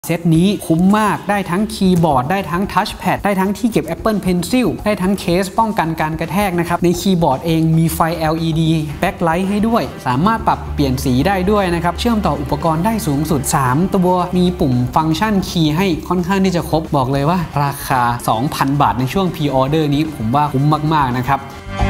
เซตนี้คุ้มมากได้ทั้งคีย์บอร์ดได้ทั้งทัชแพดได้ทั้งที่เก็บ Apple Pencil ได้ทั้งเคสป้องกันการกระแทกนะครับในคีย์บอร์ดเองมีไฟ LED Backlight ให้ด้วยสามารถปรับเปลี่ยนสีได้ด้วยนะครับเชื่อมต่ออุปกรณ์ได้สูงสุด3ตัวมีปุ่มฟังก์ชันคีย์ให้ค่อนข้างที่จะครบบอกเลยว่าราคา 2,000 บาทในช่วง Pre-order นี้ผมว่าคุ้มมากๆนะครับ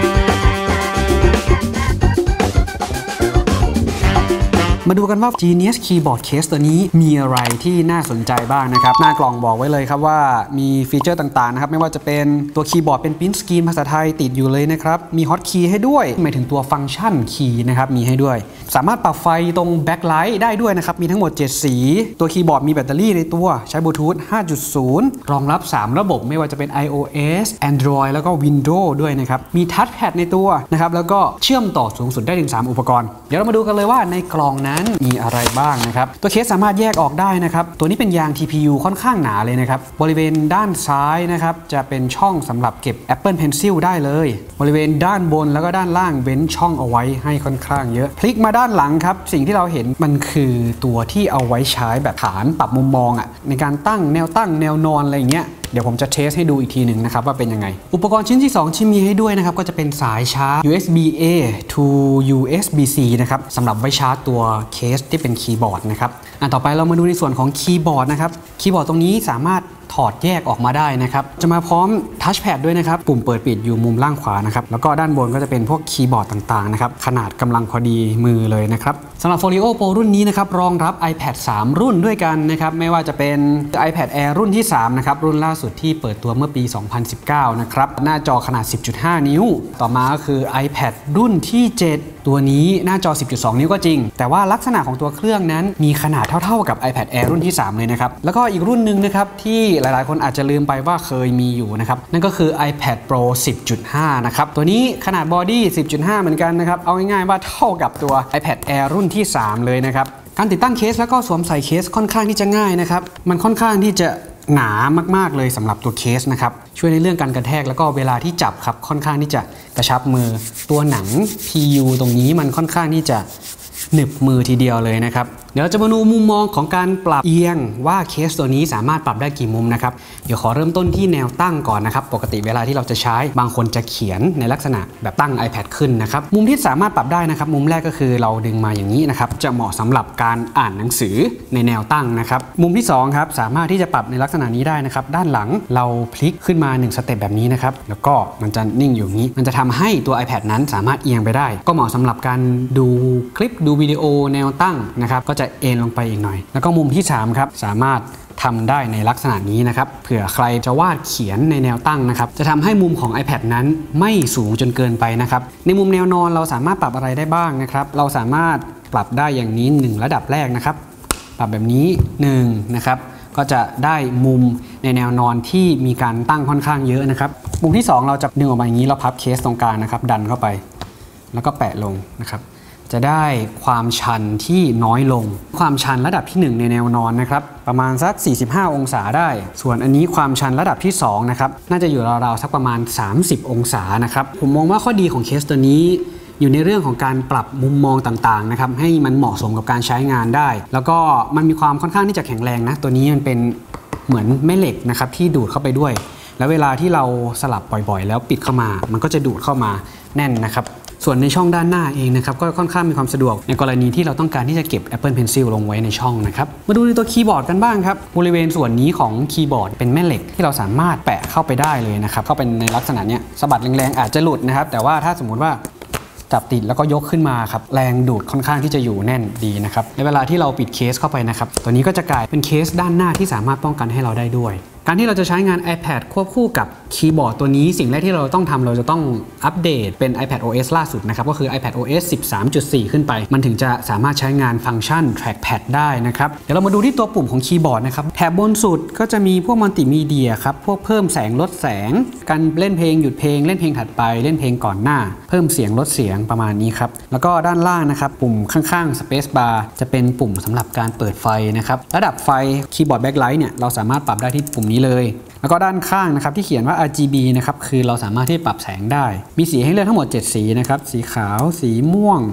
มาดูกันว่า Genius Keyboard Case ตัวนี้มีอะไรที่น่าสนใจบ้างนะครับหน้ากล่องบอกไว้เลยครับว่ามีฟีเจอร์ต่างๆนะครับไม่ว่าจะเป็นตัวคีย์บอร์ดเป็นปริ้นท์สกรีนภาษาไทยติดอยู่เลยนะครับมีฮอตคีย์ให้ด้วยหมายถึงตัวฟังก์ชันคีย์นะครับมีให้ด้วยสามารถปรับไฟตรงแบ็คไลท์ได้ด้วยนะครับมีทั้งหมด7สีตัวคีย์บอร์ดมีแบตเตอรี่ในตัวใช้บลูทูธ 5.0 รองรับ3ระบบไม่ว่าจะเป็น iOS Android แล้วก็ Windows ด้วยนะครับมีทัชแพดในตัวนะครับแล้วก็เชื่อมต่อสูงสุดได้ถึง3อุปกรณ์เดี๋ยวเรามาดูกันเลยว่าในกล่องนั้นมีอะไรบ้างนะครับตัวเคสสามารถแยกออกได้นะครับตัวนี้เป็นยาง TPU ค่อนข้างหนาเลยนะครับบริเวณด้านซ้ายนะครับจะเป็นช่องสำหรับเก็บ Apple Pencil ได้เลยบริเวณด้านบนแล้วก็ด้านล่างเว้นช่องเอาไว้ให้ค่อนข้างเยอะพลิกมาด้านหลังครับสิ่งที่เราเห็นมันคือตัวที่เอาไว้ใช้แบบฐานปรับมุมมองในการตั้งแนวตั้งแนวนอนอะไรอย่างเงี้ยเดี๋ยวผมจะเทสให้ดูอีกทีหนึ่งนะครับว่าเป็นยังไงอุปกรณ์ชิ้นที่2ที่มีให้ด้วยนะครับก็จะเป็นสายชาร์จ USB-A to USB-C นะครับสำหรับไว้ชาร์จตัวเคสที่เป็นคีย์บอร์ดนะครับต่อไปเรามาดูในส่วนของคีย์บอร์ดนะครับคีย์บอร์ดตรงนี้สามารถถอดแยกออกมาได้นะครับจะมาพร้อมทัชแพดด้วยนะครับปุ่มเปิดปิดอยู่มุมล่างขวานะครับแล้วก็ด้านบนก็จะเป็นพวกคีย์บอร์ดต่างๆนะครับขนาดกำลังพอดีมือเลยนะครับสำหรับ Folio Pro รุ่นนี้นะครับรองรับ iPad 3 รุ่นด้วยกันนะครับไม่ว่าจะเป็น iPad Air รุ่นที่3นะครับรุ่นล่าสุดที่เปิดตัวเมื่อปี 2019 นะครับหน้าจอขนาด 10.5 นิ้วต่อมาก็คือ iPad รุ่นที่ 7 ตัวนี้หน้าจอ 10.2 นิ้วก็จริงแต่ว่าลักษณะของตัวเครื่องนั้นมีขนาดเท่าๆกับ iPad Air รุ่นที่ 3 เลยนะครับแล้วก็อีกรุ่นหนึ่งนะครับที่หลายๆคนอาจจะลืมไปว่าเคยมีอยู่นะครับนั่นก็คือ iPad Pro 10.5 นะครับตัวนี้ขนาดบอดี้ 10.5 เหมือนกันนะครับเอาง่ายๆว่าเท่ากับตัว iPad Air รุ่นที่ 3 เลยนะครับการติดตั้งเคสแล้วก็สวมใส่เคสค่อนข้างที่จะง่ายนะครับมันค่อนข้างที่จะหนามากๆเลยสำหรับตัวเคสนะครับช่วยในเรื่องการกระแทกแล้วก็เวลาที่จับครับค่อนข้างที่จะกระชับมือตัวหนัง PU ตรงนี้มันค่อนข้างที่จะหนึบมือทีเดียวเลยนะครับเดี๋ยวเราจะมาดูมุมมองของการปรับเอียงว่าเคสตัวนี้สามารถปรับได้กี่มุมนะครับเดี๋ยวขอเริ่มต้นที่แนวตั้งก่อนนะครับปกติเวลาที่เราจะใช้บางคนจะเขียนในลักษณะแบบตั้ง iPad ขึ้นนะครับมุมที่สามารถปรับได้นะครับมุมแรกก็คือเราดึงมาอย่างนี้นะครับจะเหมาะสำหรับการอ่านหนังสือในแนวตั้งนะครับมุมที่2ครับสามารถที่จะปรับในลักษณะนี้ได้นะครับด้านหลังเราพลิกขึ้นมา1สเต็ปแบบนี้นะครับแล้วก็มันจะนิ่งอยู่นี้มันจะทำให้ตัว iPad นั้นสามารถเอียงไปได้ก็เหมาะสำหรับการดูคลิปดูวิดีโอแนวตั้งนะครับก็จะเอนลงไปอีกหน่อยแล้วก็มุมที่3ครับสามารถทำได้ในลักษณะนี้นะครับเผื่อใครจะวาดเขียนในแนวตั้งนะครับจะทำให้มุมของ iPad นั้นไม่สูงจนเกินไปนะครับในมุมแนวนอนเราสามารถปรับอะไรได้บ้างนะครับเราสามารถปรับได้อย่างนี้1ระดับแรกนะครับปรับแบบนี้1นะครับก็จะได้มุมในแนวนอนที่มีการตั้งค่อนข้างเยอะนะครับมุมที่2เราจะดึงออกมาอย่างนี้เราพับเคสตรงกลางนะครับดันเข้าไปแล้วก็แปะลงนะครับจะได้ความชันที่น้อยลงความชันระดับที่1ในแนวนอนนะครับประมาณสัก45องศาได้ส่วนอันนี้ความชันระดับที่2นะครับน่าจะอยู่ราวๆสักประมาณ30องศานะครับผมมองว่าข้อดีของเคสตัวนี้อยู่ในเรื่องของการปรับมุมมองต่างๆนะครับให้มันเหมาะสมกับการใช้งานได้แล้วก็มันมีความค่อนข้างที่จะแข็งแรงนะตัวนี้มันเป็นเหมือนแม่เหล็กนะครับที่ดูดเข้าไปด้วยแล้วเวลาที่เราสลับบ่อยๆแล้วปิดเข้ามามันก็จะดูดเข้ามาแน่นนะครับส่วนในช่องด้านหน้าเองนะครับก็ค่อนข้างมีความสะดวกในกรณีที่เราต้องการที่จะเก็บ Apple Pencil ลงไว้ในช่องนะครับมาดูในตัวคีย์บอร์ดกันบ้างครับบริเวณส่วนนี้ของคีย์บอร์ดเป็นแม่เหล็กที่เราสามารถแปะเข้าไปได้เลยนะครับเข้าเป็นในลักษณะนี้สะบัดแรงๆอาจจะหลุดนะครับแต่ว่าถ้าสมมุติว่าจับติดแล้วก็ยกขึ้นมาครับแรงดูดค่อนข้างที่จะอยู่แน่นดีนะครับในเวลาที่เราปิดเคสเข้าไปนะครับตัวนี้ก็จะกลายเป็นเคสด้านหน้าที่สามารถป้องกันให้เราได้ด้วยการที่เราจะใช้งาน iPad ควบคู่กับคีย์บอร์ดตัวนี้สิ่งแรกที่เราต้องทำเราจะต้องอัปเดตเป็น iPad OS ล่าสุดนะครับก็คือ iPad OS 13.4 ขึ้นไปมันถึงจะสามารถใช้งานฟังก์ชัน Trackpad ได้นะครับเดี๋ยวเรามาดูที่ตัวปุ่มของคีย์บอร์ดนะครับแถบบนสุดก็จะมีพวกมัลติมีเดียครับพวกเพิ่มแสงลดแสงการเล่นเพลงหยุดเพลงเล่นเพลงถัดไปเล่นเพลงก่อนหน้าเพิ่มเสียงลดเสียงประมาณนี้ครับแล้วก็ด้านล่างนะครับปุ่มข้างๆ Space Bar จะเป็นปุ่มสำหรับการเปิดไฟนะครับระดับไฟคีย์บอร์ด Backlight เนี่ยเราสามารถปรับได้ที่ปุ่มนี้เลยแล้วก็ด้านข้างนะครับที่เขียนว่า RGB นะครับคือเราสามารถที่ปรับแสงได้มีสีให้เลือกทั้งหมด7สีนะครับสีขาวสีม่วง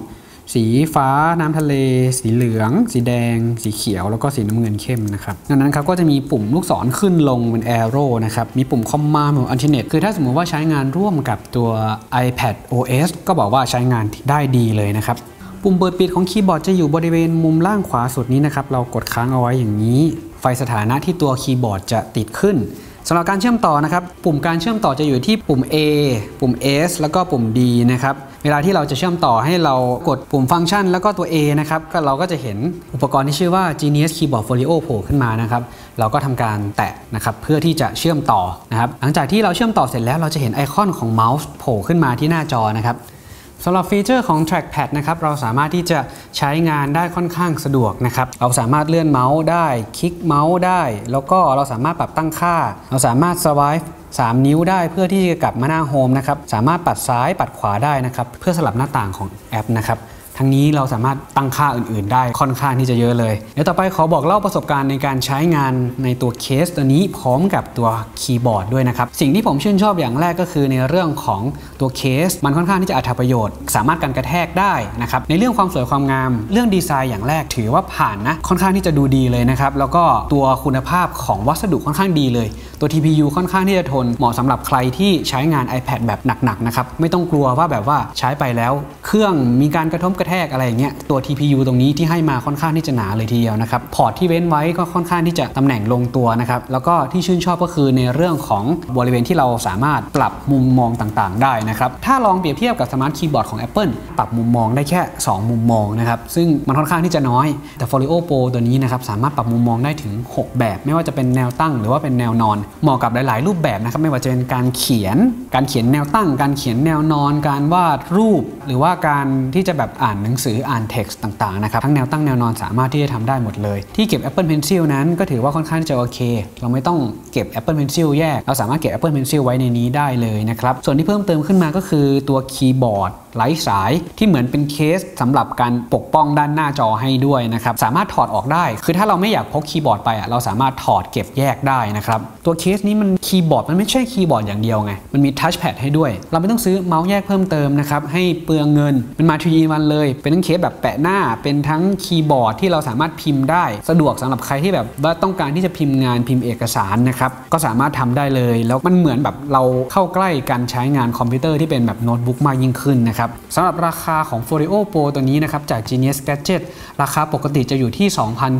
สีฟ้าน้ำทะเลสีเหลืองสีแดงสีเขียวแล้วก็สีน้ำเงินเข้มนะครับดังนั้นครับก็จะมีปุ่มลูกศรขึ้นลงเป็น arrow นะครับมีปุ่ม command ปุ่ม alternate คือถ้าสมมุติว่าใช้งานร่วมกับตัว iPad OS ก็บอกว่าใช้งานได้ดีเลยนะครับปุ่มเปิดปิดของคีย์บอร์ดจะอยู่บริเวณมุมล่างขวาสุดนี้นะครับเรากดค้างเอาไว้อย่างนี้ไฟสถานะที่ตัวคีย์บอร์ดจะติดขึ้นสำหรับการเชื่อมต่อนะครับปุ่มการเชื่อมต่อจะอยู่ที่ปุ่ม A ปุ่ม S แล้วก็ปุ่ม D นะครับเวลาที่เราจะเชื่อมต่อให้เรากดปุ่มฟังก์ชันแล้วก็ตัว A นะครับก็เราก็จะเห็นอุปกรณ์ที่ชื่อว่า Genius Keyboard Folio โผล่ขึ้นมานะครับเราก็ทำการแตะนะครับเพื่อที่จะเชื่อมต่อนะครับหลังจากที่เราเชื่อมต่อเสร็จแล้วเราจะเห็นไอคอนของเมาส์โผล่ขึ้นมาที่หน้าจอนะครับสำหรับฟีเจอร์ของ trackpad นะครับเราสามารถที่จะใช้งานได้ค่อนข้างสะดวกนะครับเราสามารถเลื่อนเมาส์ได้คลิกเมาส์ได้แล้วก็เราสามารถปรับตั้งค่าเราสามารถ swipe 3 นิ้วได้เพื่อที่จะกลับมาหน้าโฮมนะครับสามารถปัดซ้ายปัดขวาได้นะครับเพื่อสลับหน้าต่างของแอปนะครับทั้งนี้เราสามารถตั้งค่าอื่นๆได้ค่อนข้างที่จะเยอะเลยเดี๋ยวต่อไปขอบอกเล่าประสบการณ์ในการใช้งานในตัวเคสตัวนี้พร้อมกับตัวคีย์บอร์ดด้วยนะครับสิ่งที่ผมชื่นชอบอย่างแรกก็คือในเรื่องของตัวเคสมันค่อนข้างที่จะอัตประโยชน์สามารถกันกระแทกได้นะครับในเรื่องความสวยความงามเรื่องดีไซน์อย่างแรกถือว่าผ่านนะค่อนข้างที่จะดูดีเลยนะครับแล้วก็ตัวคุณภาพของวัสดุค่อนข้างดีเลยตัว TPU ค่อนข้างที่จะทนเหมาะสำหรับใครที่ใช้งาน iPad แบบหนักๆนะครับไม่ต้องกลัวว่าแบบว่าใช้ไปแล้วเครื่องมีการกระทบกระแทกอะไรอย่างเงี้ยตัว TPU ตรงนี้ที่ให้มาค่อนข้างที่จะหนาเลยทีเดียวนะครับพอร์ตที่เว้นไว้ก็ค่อนข้างที่จะตำแหน่งลงตัวนะครับแล้วก็ที่ชื่นชอบก็คือในเรื่องของบริเวณที่เราสามารถปรับมุมมองต่างๆได้นะครับถ้าลองเปรียบเทียบกับสมาร์ทคีย์บอร์ดของ Apple ปรับมุมมองได้แค่2มุมมองนะครับซึ่งมันค่อนข้างที่จะน้อยแต่ Folio Pro ตัวนี้นะครับสามารถปรับมุมมองได้ถึง6แบบไม่ว่าจะเป็นแนวตั้งหรือว่าเป็นแนวนอนเหมาะกับหลายๆรูปแบบนะครับไม่ว่าจะเป็นการเขียนแนวตั้งการเขียนแนวนอนการวาดรูปหรือว่าการที่จะแบบอ่านหนังสืออ่านtext ต่างๆนะครับทั้งแนวตั้งแนวนอนสามารถที่จะทำได้หมดเลยที่เก็บ Apple Pencil นั้นก็ถือว่าค่อนข้างจะโอเคเราไม่ต้องเก็บ Apple Pencil แยกเราสามารถเก็บ Apple Pencil ไว้ในนี้ได้เลยนะครับส่วนที่เพิ่มเติมขึ้นมาก็คือตัวคีย์บอร์ดไร้สายที่เหมือนเป็นเคสสำหรับการปกป้องด้านหน้าจอให้ด้วยนะครับสามารถถอดออกได้คือถ้าเราไม่อยากพกคีย์บอร์ดไปเราสามารถถอดเก็บแยกได้นะครับตัวเคสนี้มันคีย์บอร์ดมันไม่ใช่คีย์บอร์ดอย่างเดียวไงมันมีทัชแพดให้ด้วยเราไม่ต้องซื้อเมาส์แยกเพิ่มเติมนะครับให้เปลืองเงินมันมา 3-in-1 เลยเป็นทั้งเคสแบบแปะหน้าเป็นทั้งคีย์บอร์ดที่เราสามารถพิมพ์ได้สะดวกสำหรับใครที่แบบว่าต้องการที่จะพิมพ์งานพิมพ์เอกสารนะครับก็สามารถทำได้เลยแล้วมันเหมือนแบบเราเข้าใกล้การใช้งานคอมพิวเตอร์ที่เป็นแบบโน้ตบุ๊กมากยิ่งขึ้นนะครับสำหรับราคาของ Folio Pro ตัวนี้นะครับจาก Genius Gadget ราคาปกติจะอยู่ที่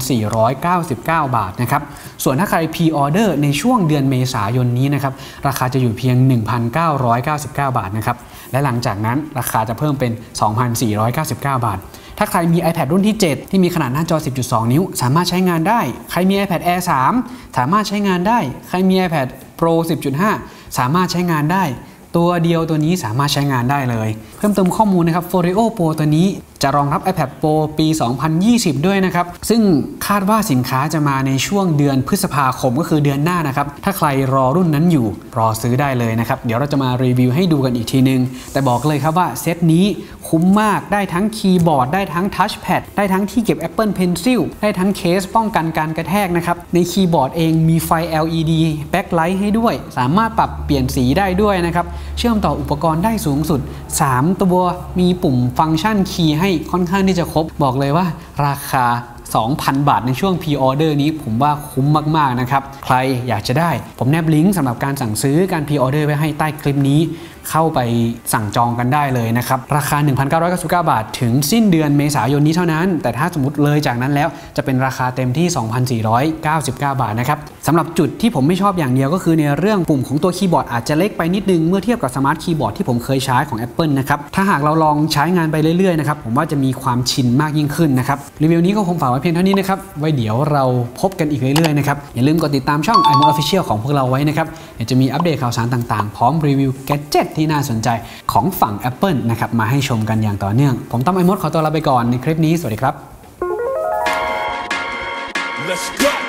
2,499 บาทนะครับส่วนถ้าใคร Pre-order ในช่วงเดือนเมษายนนี้นะครับราคาจะอยู่เพียง 1,999 บาทนะครับและหลังจากนั้นราคาจะเพิ่มเป็น 2,499 บาทถ้าใครมี iPad รุ่นที่ 7 ที่มีขนาดหน้าจอ 10.2 นิ้วสามารถใช้งานได้ใครมี iPad Air 3 สามารถใช้งานได้ใครมี iPad Pro 10.5 สามารถใช้งานได้ตัวเดียวตัวนี้สามารถใช้งานได้เลยเพิ่มเติมข้อมูลนะครับ Folio Pro ตัวนี้จะรองรับ iPad Pro ปี 2020 ด้วยนะครับซึ่งคาดว่าสินค้าจะมาในช่วงเดือนพฤษภาคมก็คือเดือนหน้านะครับถ้าใครรอรุ่นนั้นอยู่รอซื้อได้เลยนะครับเดี๋ยวเราจะมารีวิวให้ดูกันอีกทีนึงแต่บอกเลยครับว่าเซตนี้คุ้มมากได้ทั้งคีย์บอร์ดได้ทั้งทัชแพดได้ทั้งที่เก็บ Apple Pencil ได้ทั้งเคสป้องกันการกระแทกนะครับในคีย์บอร์ดเองมีไฟ LED backlight ให้ด้วยสามารถปรับเปลี่ยนสีได้ด้วยนะครับเชื่อมต่ออุปกรณ์ได้สูงสุด3ตัวมีปุ่มฟังก์ชันคีย์ให้ค่อนข้างที่จะครบบอกเลยว่าราคา 2,000 บาทในช่วง Pre-order นี้ผมว่าคุ้มมากๆนะครับใครอยากจะได้ผมแนบลิงก์สำหรับการสั่งซื้อการ Pre-order ไว้ให้ใต้คลิปนี้เข้าไปสั่งจองกันได้เลยนะครับราคา 1,999 บาทถึงสิ้นเดือนเมษายนนี้เท่านั้นแต่ถ้าสมมติเลยจากนั้นแล้วจะเป็นราคาเต็มที่ 2,499 บาทนะครับสำหรับจุดที่ผมไม่ชอบอย่างเดียวก็คือในเรื่องปุ่มของตัวคีย์บอร์ดอาจจะเล็กไปนิดนึงเมื่อเทียบกับสมาร์ทคีย์บอร์ดที่ผมเคยใช้ของ Apple นะครับถ้าหากเราลองใช้งานไปเรื่อยๆนะครับผมว่าจะมีความชินมากยิ่งขึ้นนะครับรีวิวนี้ก็คงฝากไว้เพียงเท่านี้นะครับไว้เดี๋ยวเราพบกันอีกเรื่อยๆนะครับอย่าลืมกดติดตามช่อง iMode Official ของพวกเราไว้นะครับเดี๋ยวจะมีอัปเดตข่าวสารต่างๆพร้อมรีวิวแกดเจ็ตที่น่าสนใจของฝั่ง Apple นะครับมาให้ชมกันอย่างต่อเนื่องผมต้อม iMode ขอตัวลาไปก่อนในคลิปนี้สวัสดีครับ Let's go